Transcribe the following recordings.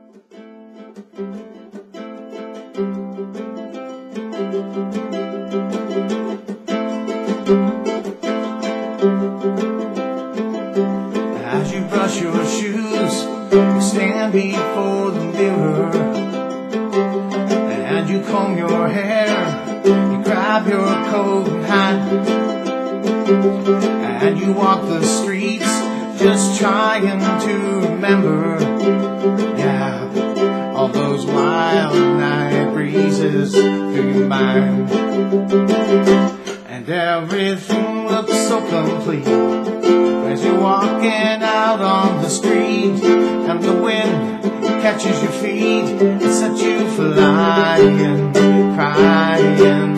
As you brush your shoes, you stand before the mirror, and you comb your hair, you grab your coat and hat, and you walk the streets just trying to remember, yeah, all those wild night breezes through your mind. And everything looks so complete as you're walking out on the street, and the wind catches your feet and sets you flying, crying.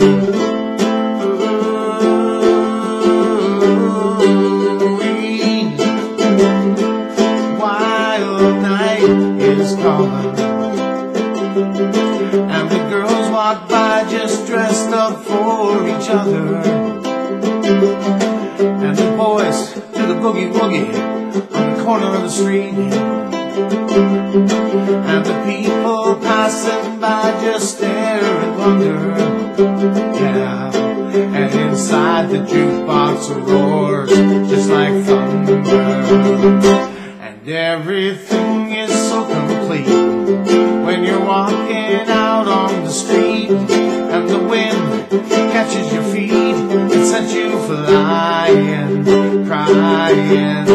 Wild night is calling, and the girls walk by just dressed up for each other, and the boys do the boogie woogie on the corner of the street, and the people passing by just stare and wonder, yeah, and inside the jukebox roars just like thunder. And everything is so complete when you're walking out on the street, and the wind catches your feet and sets you flying, crying.